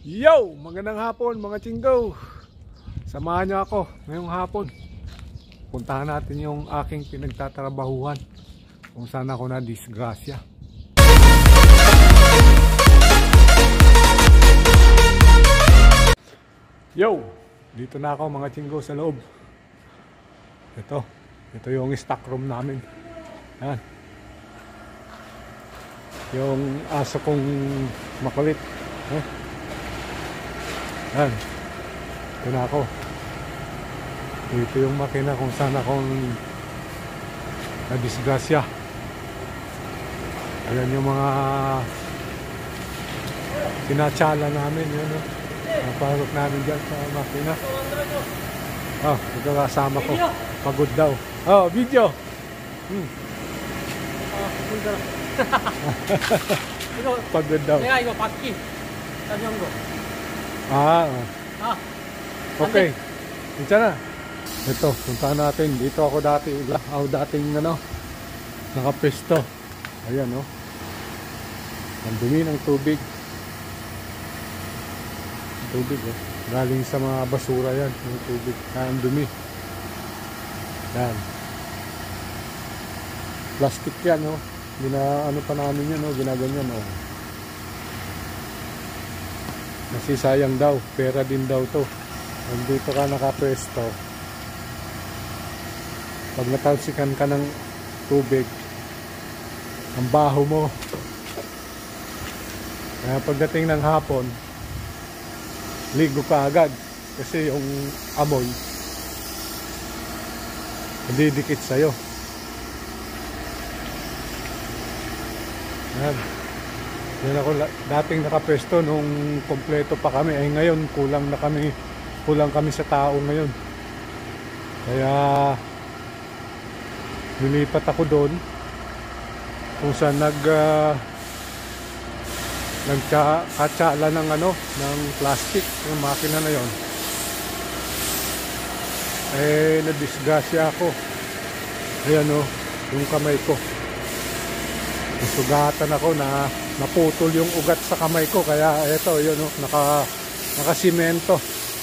Yo! Magandang hapon mga chinggo. Samahan niyo ako ngayong hapon. Puntahan natin yung aking pinagtatrabahuhan kung saan ako na disgrasya. Yo! Dito na ako mga chinggo sa loob. Ito yung stock room namin. Yan. Yung aso kong makulit. Yan. Ito na ako. Ito yung makina kung saan akong nadisgrasya. Ayan yung mga pinatsala namin. Yan, naparok namin dyan sa makina. Ito kasama ko. Pagod daw. Video! Pagod daw. Okay. Diyan na. Ito, puntahan natin. Dito ako dating nakapesto. Ayan, ang dumi ng tubig. Tubig, galing sa mga basura yan. Yung tubig, ang dumi. Yan. Plastic yan, ano pa namin yan, ginaganyan, Kasi sayang daw, pera din daw to. Nandito ka nakapwesto, pag natalsikan ka ng tubig, ang baho mo. Kaya pagdating ng hapon, ligo ka agad kasi yung amoy didikit sa'yo. Yan ako dating nakapwesto nung kompleto pa kami. Ngayon kulang kami sa tao ngayon. Kaya nilipat ako doon kung saan nagkatsala ng plastic yung makina na yon. Nadisgrasya ako. Ayan yung kamay ko. Nasugatan ako na naputol yung ugat sa kamay ko, kaya ito yun nakasimento.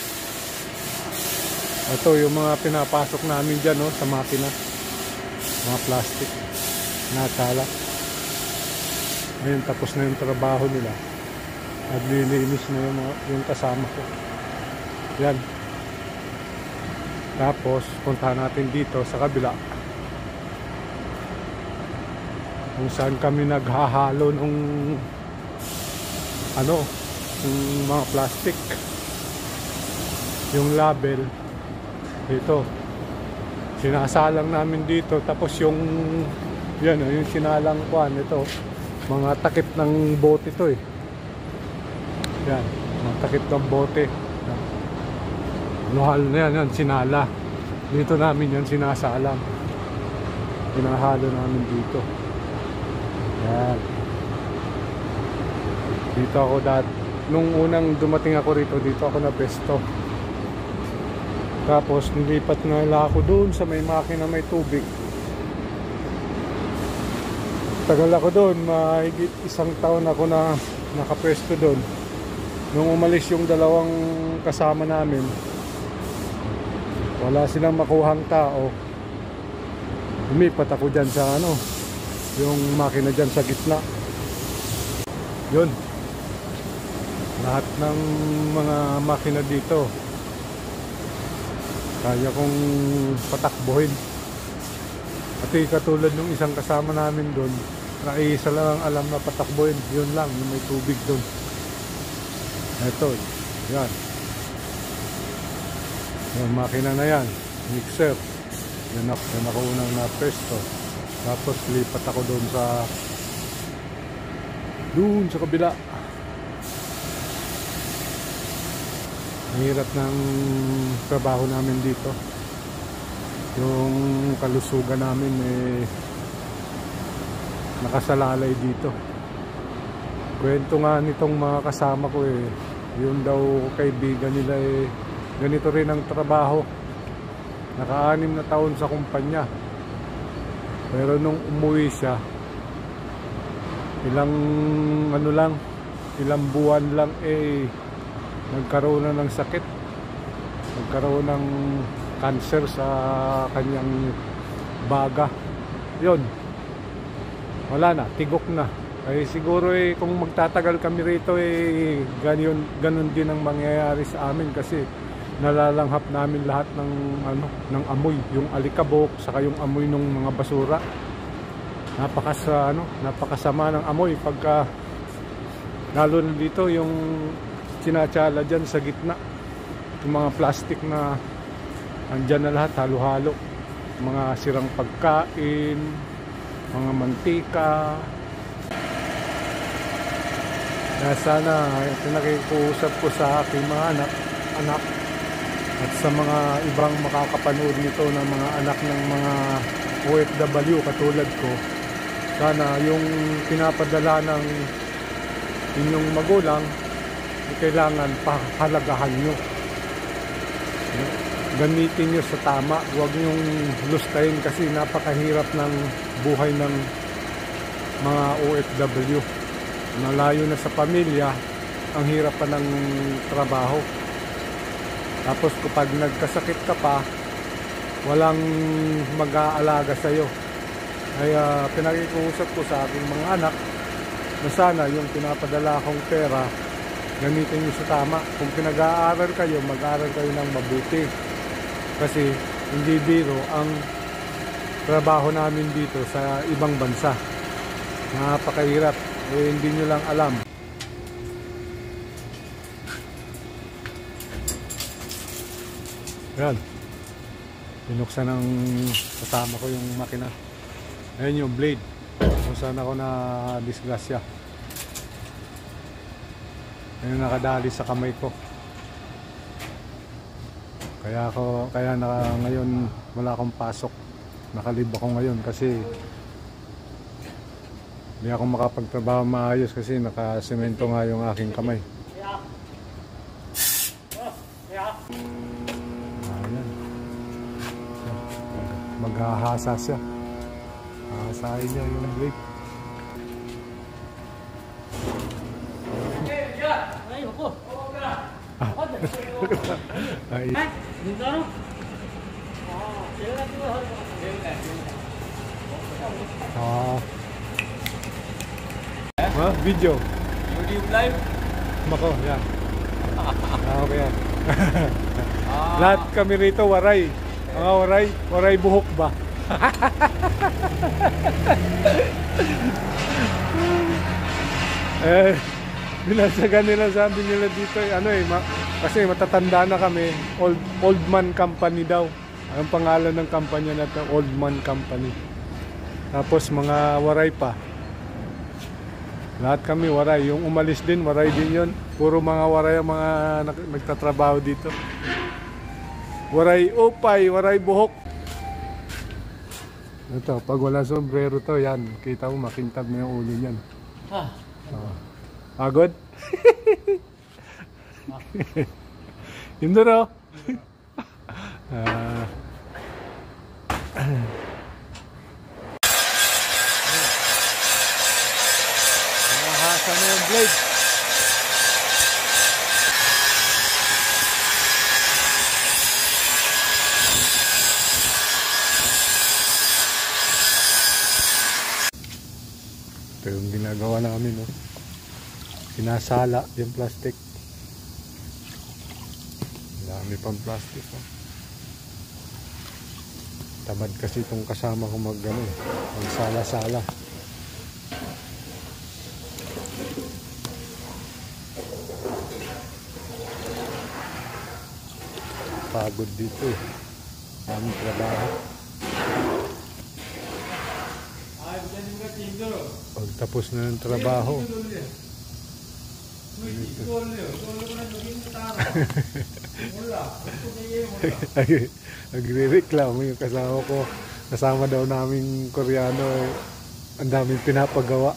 Ito yung mga pinapasok namin dyan sa makina, mga plastic natala. Ngayon tapos na yung trabaho nila, naglilinis na yung kasama ko. Yan. Tapos puntahan natin dito sa kabila kung saan kami naghahalo ng yung mga plastic, yung label dito sinasalang namin dito. Tapos yung sinalang kuan ito, mga takip ng bote to yan, mga takip ng bote, luhal na yan, sinala dito namin yan, sinasalang, pinahalo namin dito. Yan. Dito ako nung unang dumating ako rito, dito ako na pesto. Tapos nilipat na ako doon sa may makina may tubig. Tagal ako doon, mahigit 1 taon ako na nakapesto doon. Nung umalis yung dalawang kasama namin, wala silang makuhang tao. Lumipat ako dyan sa yung makina dyan sa gitna. Yun, lahat ng mga makina dito kaya kong patakbuhin. At katulad nung isang kasama namin doon, na isa lang ang alam na patakbuhin, yun lang, yung may tubig doon. Eto, yan yung makina na yan, mixer. Yan ako unang na-pesto. Tapos lipat ako doon sa kabila. Ang hirap ng trabaho namin dito. Yung kalusugan namin nakasalalay dito. Kwento nga nitong mga kasama ko yun daw kaibigan nila ganito rin ang trabaho. Naka-6 na taon sa kumpanya. Pero nung umuwi siya, ilang buwan lang nagkaroon na ng sakit, nagkaroon ng cancer sa kanyang baga. Yun, wala na, tigok na. Ay siguro kung magtatagal kami rito ganun din ang mangyayari sa amin, kasi nalalanghap namin lahat ng amoy, yung alikabok saka yung amoy ng mga basura. Napakasama ng amoy pagka lalo na dito yung sinatsala dyan sa gitna, yung mga plastic na andyan na lahat, halo-halo, mga sirang pagkain, mga mantika. Kaya sana pinakikusap ko sa aking mga anak at sa mga ibang makakapanood nito ng mga anak ng mga OFW katulad ko, sana yung pinapadala ng inyong magulang kailangan pahalagahan nyo, gamitin nyo sa tama, huwag nyong lustayin, kasi napakahirap ng buhay ng mga OFW. Nalayo na sa pamilya, ang hirap pa ng trabaho. Tapos kapag nagkasakit ka pa, walang mag-aalaga sa'yo. Kaya pinakikusap ko sa aking mga anak na sana yung pinapadala akong pera gamitin nyo sa tama. Kung pinag-aaral kayo, mag-aaral kayo ng mabuti, kasi hindi biro ang trabaho namin dito sa ibang bansa. Napakahirap, hindi nyo lang alam. Yan, binuksan ng kasama ko yung makina. Ayan yung blade kung saan ako na disgrasya. Ayun, nakadali sa kamay ko. Kaya ngayon wala akong pasok. Nakalib ako ngayon kasi hindi ako makapagtrabaho maayos kasi nakasemento nga yung aking kamay. Ayan. Maghahasa siya. Hahasain niya yung blade. Ay. Video. YouTube live? Mako, yan. Okay yan. Lahat kami rito waray. Mga waray buhok ba? Binasagan nila, sabi nila dito kasi matatanda na kami, old man company daw ang pangalan ng kampanya na to, Old Man Company. Tapos mga waray pa, lahat kami waray. Yung umalis din, waray din yun. Puro mga waray ang mga nagtatrabaho dito. Waray upay, waray buhok. Ito, pag wala sombrero to, yan, kita mo makintab na yung ulo niyan. Pagod? Yun doon o. Nahasa na yung blade. Ito yung ginagawa namin, no? Sinasala yung plastic. Dami pang plastic, no? Tamad kasi itong kasama ko magsala-sala. Pagod dito eh. Daming trabaho. Pag tapos na ng trabaho, nagre-reklamo yung kasama ko. Kasama daw naming Koreano, ang daming pinapagawa.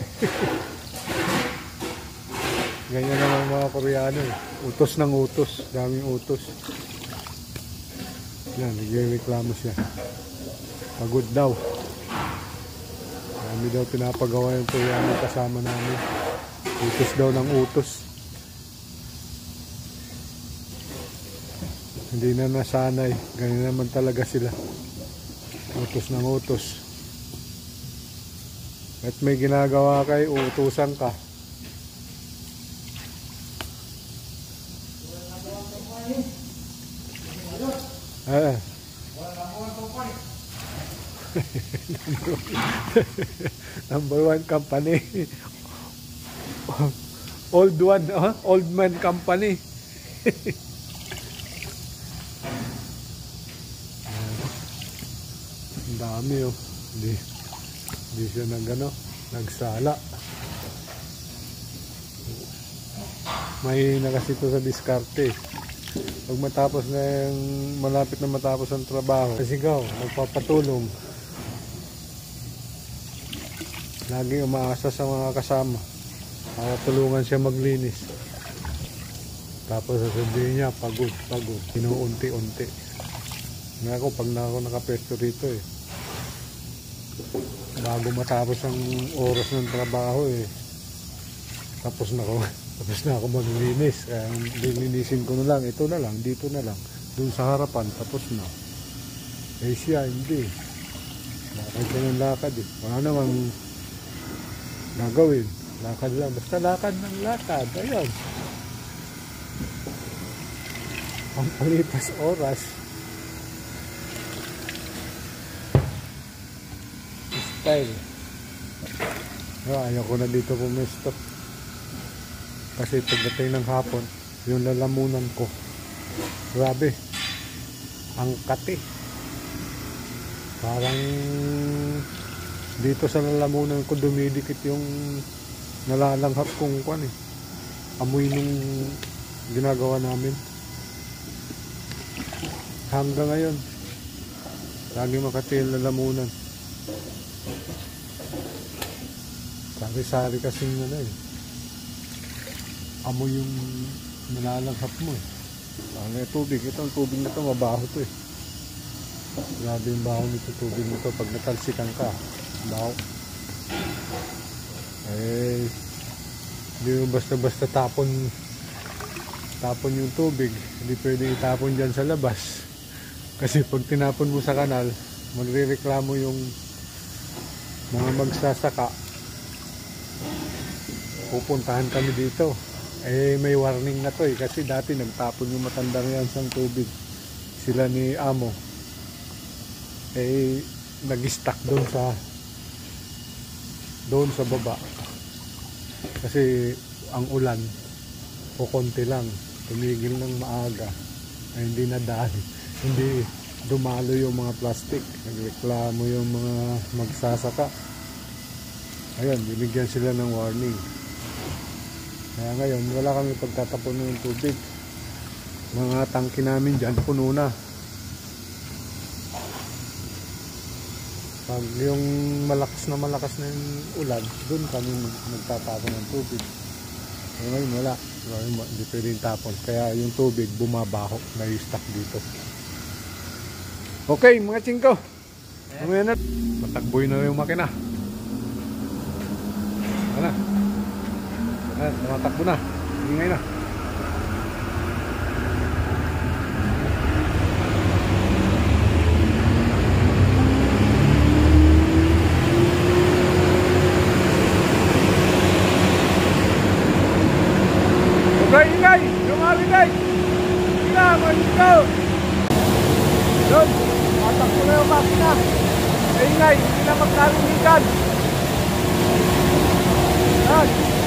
Ganyan naman mga Koreano, utos ng utos, daming utos. Yan, nagre-reklamo siya. Pagod daw. Dami daw pinapagawa yung Koreano kasama namin. Utos daw ng utos. Hindi na nasanay. Ganyan naman talaga sila. Utos ng utos. At may ginagawa kay uutusan ka. Number one company. Old one, old man company. Ang dami oh. Hindi siya nagsala. May na kasi ito sa diskarte. Pag matapos na yung malapit na matapos ang trabaho, sigaw, magpapatulong. Lagi umaasa sa mga kasama para tulungan siya maglinis. Tapos sasabihin niya, pagod. Inuunti-unti. Nga ako, pag na ako nakapesto rito bago matapos ang oras ng trabaho tapos na ako maglinis. Kaya lilinisin ko na lang, ito na lang, dito na lang, dun sa harapan, tapos na. Siya hindi, lakad siya ng lakad wala namang gagawin, lakad lang, basta lakad ng lakad. Ayun, ang palipas oras, style. Ayaw ko na dito pumesto kasi pagdating ng hapon, yung lalamunan ko, grabe, ang kati. Parang dito sa lalamunan ko dumidikit yung nalalanghap kong amoy nung ginagawa namin. Hanggang ngayon lagi makati yung lalamunan. Sari-sari kasing amoy yung nalalanghap mo Ang tubig, itong tubig na ito mabaho to Grabe yung baho nito, tubig nito pag natalsikan ka. Baho. Hindi mo basta-basta tapon yung tubig. Hindi pwede itapon dyan sa labas. Kasi pag tinapon mo sa kanal, magrereklamo yung mga magsasaka. Pupuntahan kami dito. May warning na to kasi dati nagtapon yung matandang yan sa tubig. Sila ni Amo. Nag-stuck doon sa baba. Kasi ang ulan kukunti lang. Tumigil ng maaga. Hindi nadali. Hindi dumalo yung mga plastic. Nagreklamo yung mga magsasaka. Ayun, binigyan sila ng warning. Kaya ngayon, wala kami pagtatapon ng tubig. Mga tangke namin dyan, puno na. Pag yung malakas na yung ulan, doon kami nagtatapon ng tubig. Kaya ngayon, wala. Hindi pwedeng tapon. Kaya yung tubig, bumabaho, na-stuck dito. Okay, mga chingko. Mamaya na. Matakboy na yung makina. Ano? Tumatakbo na. Ingay na. Okay, ingay! Lumabigay! Sila, mag-go! Doon, matakbo na yung makina. Ingay, hindi na magkalinikan. Yan.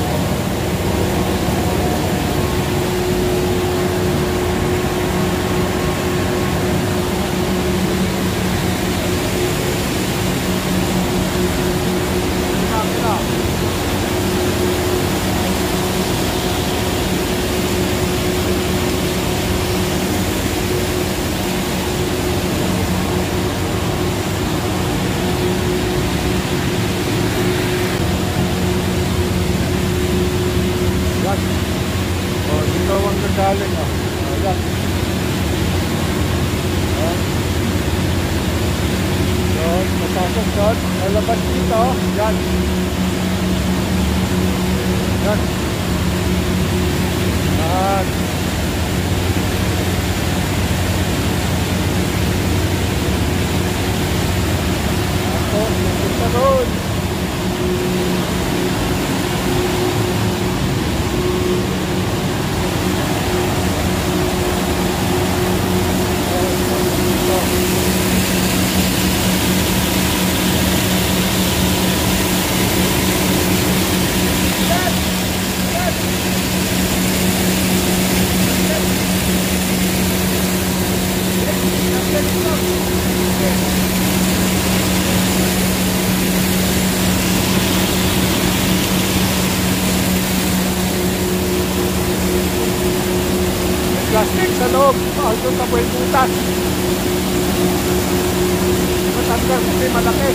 Galing ayan. Doon, masasok doon. Lalabas dito. Yan. Yan. Yan. plastic sa loob. Doon na po yung butas. Matanggal kasi malaki.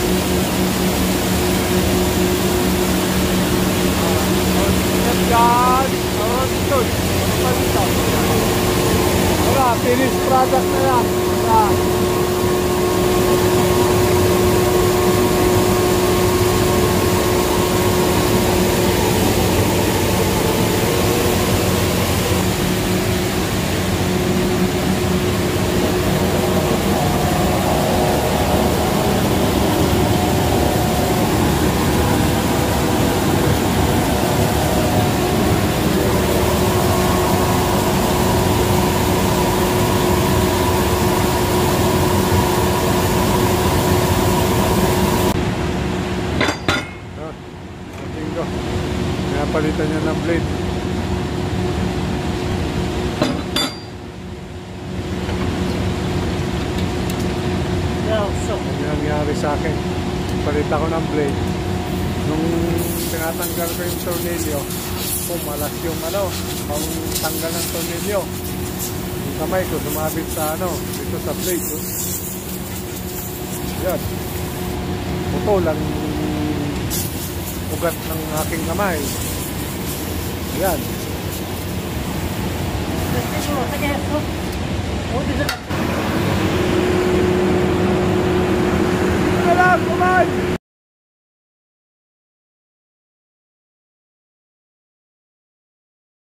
Yan. Dito. Wala, finished product na yan. Yan. Palitan niya ng blade. Ano nangyari sa akin? Palit ako ng blade. Nung tinatanggal ko yung tornilyo, pumalas yung pang tanggal ng tornilyo. Yung kamay ko sumabit sa dito sa blade. Yan. Putol ang ugat ng aking kamay. Yan.